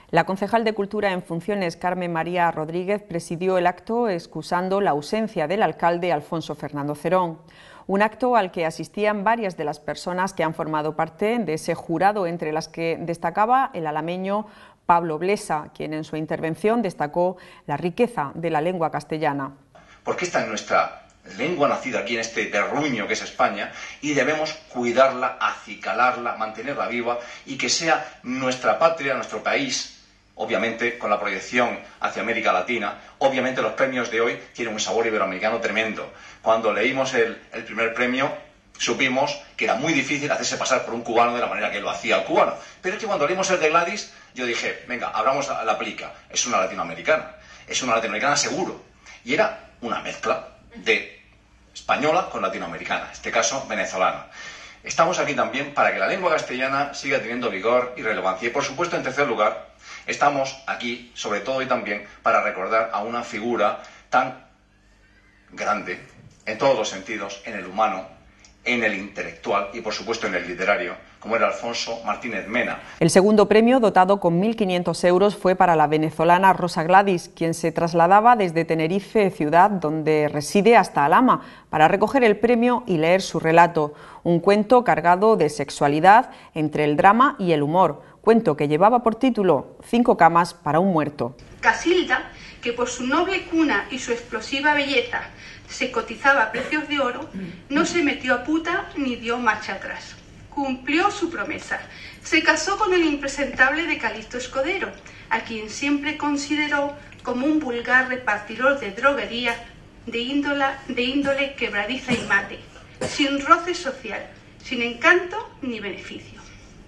La concejal de Cultura en funciones, Carmen María Rodríguez, presidió el acto excusando la ausencia del alcalde Alfonso Fernando Cerón. Un acto al que asistían varias de las personas que han formado parte de ese jurado, entre las que destacaba el alameño Pablo Blesa, quien en su intervención destacó la riqueza de la lengua castellana. Porque esta es nuestra lengua nacida aquí en este terruño que es España y debemos cuidarla, acicalarla, mantenerla viva y que sea nuestra patria, nuestro país. Obviamente, con la proyección hacia América Latina, obviamente los premios de hoy tienen un sabor iberoamericano tremendo. Cuando leímos el primer premio, supimos que era muy difícil hacerse pasar por un cubano de la manera que lo hacía el cubano. Pero es que cuando leímos el de Gladys, yo dije, venga, abramos la plica. Es una latinoamericana seguro. Y era una mezcla de española con latinoamericana, en este caso venezolana. Estamos aquí también para que la lengua castellana siga teniendo vigor y relevancia. Y por supuesto, en tercer lugar, estamos aquí, sobre todo y también, para recordar a una figura tan grande, en todos los sentidos, en el humano, en el intelectual y, por supuesto, en el literario, como era Alfonso Martínez Mena. El segundo premio, dotado con 1.500 euros, fue para la venezolana Rosa Gladys, quien se trasladaba desde Tenerife, ciudad donde reside, hasta Alhama, para recoger el premio y leer su relato, un cuento cargado de sexualidad entre el drama y el humor, cuento que llevaba por título 5 camas para un muerto. Casilda, que por su noble cuna y su explosiva belleza se cotizaba a precios de oro, no se metió a puta ni dio marcha atrás. Cumplió su promesa. Se casó con el impresentable de Calixto Escudero, a quien siempre consideró como un vulgar repartidor de droguería de índole quebradiza y mate, sin roce social, sin encanto ni beneficio.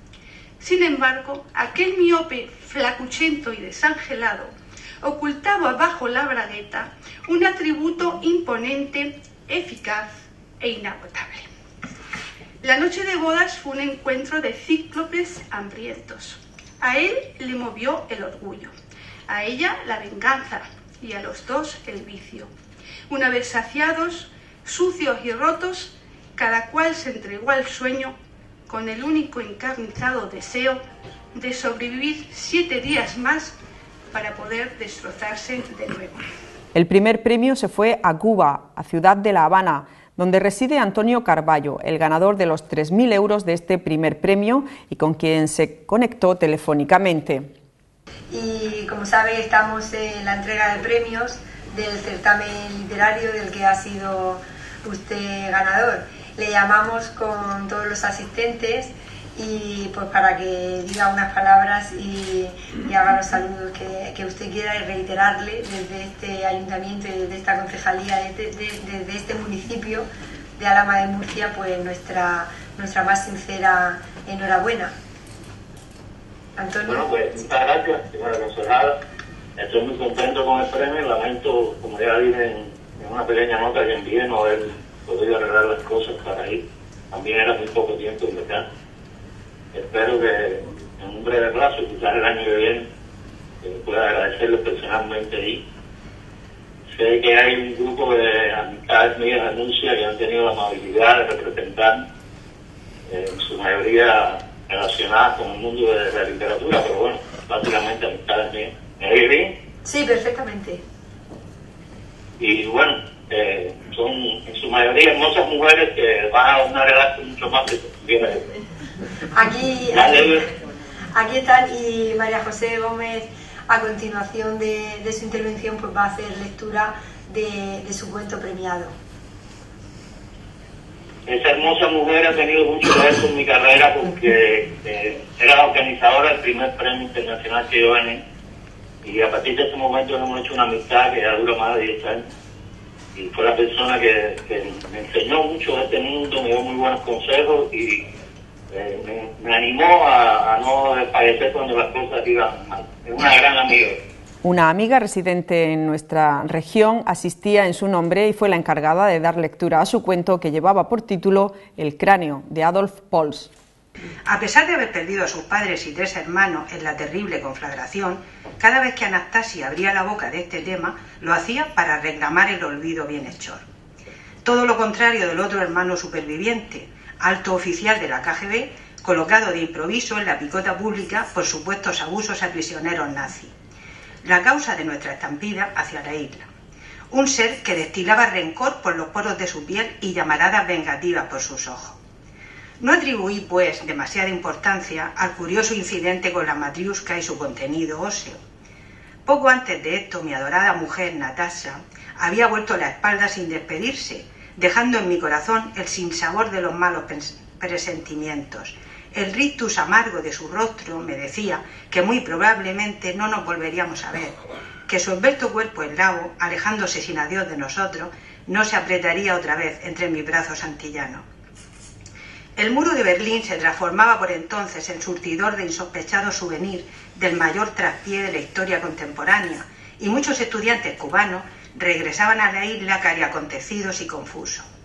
Sin embargo, aquel miope, flacuchento y desangelado ocultaba bajo la bragueta un atributo imponente, eficaz e inagotable. La noche de bodas fue un encuentro de cíclopes hambrientos. A él le movió el orgullo, a ella la venganza y a los dos el vicio. Una vez saciados, sucios y rotos, cada cual se entregó al sueño con el único encarnizado deseo de sobrevivir 7 días más para poder destrozarse de nuevo. El primer premio se fue a Cuba, a Ciudad de La Habana, donde reside Antonio Carballo, el ganador de los 3.000 euros de este primer premio y con quien se conectó telefónicamente. Y como sabe, estamos en la entrega de premios del certamen literario del que ha sido usted ganador. Le llamamos con todos los asistentes y pues para que diga unas palabras y haga los saludos que usted quiera y reiterarle desde este ayuntamiento y desde esta concejalía, desde este municipio de Alhama de Murcia, pues nuestra más sincera enhorabuena. Antonio. Bueno, pues muchas gracias, señora concejala. Estoy muy contento con el premio. Lamento, como ya dije en una pequeña nota que envié, no haber podido arreglar las cosas para ir. También era muy poco tiempo, en verdad. Espero que en un breve plazo, quizás el año que viene, pueda agradecerle personalmente y sé que hay un grupo de amistades mías de Anuncia que han tenido la amabilidad de representar, en su mayoría relacionadas con el mundo de la literatura, pero bueno, básicamente amistades mías. ¿Me oye bien? Sí, perfectamente. Y bueno, son en su mayoría hermosas mujeres que van a una relación mucho más que bien. Aquí están, y María José Gómez, a continuación de su intervención, pues va a hacer lectura de su cuento premiado. Esa hermosa mujer ha tenido mucho que ver con mi carrera porque era la organizadora del primer premio internacional que yo gané, y a partir de ese momento hemos hecho una amistad que ya dura más de 10 años, y fue la persona que me enseñó mucho de este mundo, me dio muy buenos consejos y me animó a no desfallecer cuando las cosas iban mal. Es una gran amiga. Una amiga residente en nuestra región asistía en su nombre y fue la encargada de dar lectura a su cuento, que llevaba por título El cráneo, de Adolf Pols. A pesar de haber perdido a sus padres y 3 hermanos en la terrible conflagración, cada vez que Anastasia abría la boca de este tema, lo hacía para reclamar el olvido bienhechor. Todo lo contrario del otro hermano superviviente, alto oficial de la KGB, colocado de improviso en la picota pública por supuestos abusos a prisioneros nazis. La causa de nuestra estampida hacia la isla. Un ser que destilaba rencor por los poros de su piel y llamaradas vengativas por sus ojos. No atribuí, pues, demasiada importancia al curioso incidente con la matriusca y su contenido óseo. Poco antes de esto, mi adorada mujer, Natasha, había vuelto la espalda sin despedirse, dejando en mi corazón el sinsabor de los malos presentimientos. El rictus amargo de su rostro me decía que muy probablemente no nos volveríamos a ver, que su esbelto cuerpo eslavo, alejándose sin adiós de nosotros, no se apretaría otra vez entre mis brazos antillanos. El muro de Berlín se transformaba por entonces en surtidor de insospechados souvenirs del mayor traspié de la historia contemporánea, y muchos estudiantes cubanos regresaban a la isla cariacontecidos y confusos.